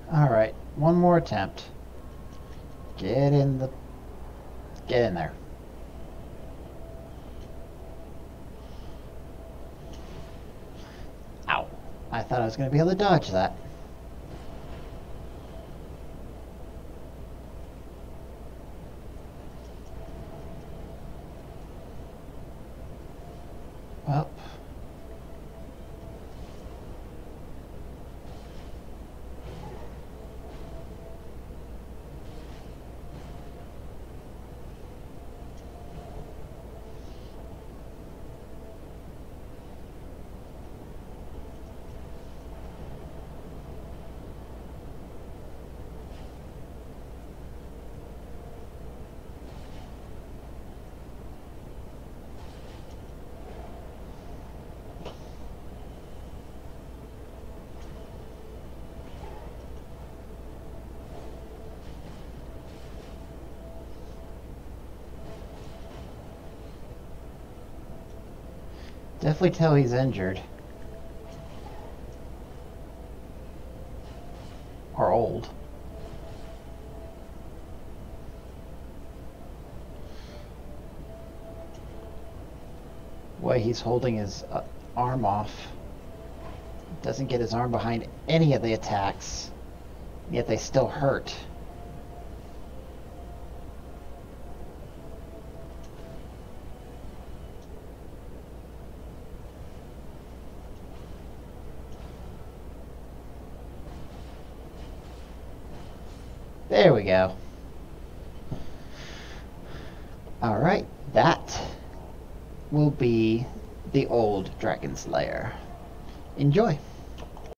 Alright, one more attempt. Get in there. Ow. I thought I was going to be able to dodge that. Well. Definitely tell he's injured. Or old. Way he's holding his arm off. Doesn't get his arm behind any of the attacks. Yet they still hurt. There we go. Alright, that will be the old Dragonslayer. Enjoy!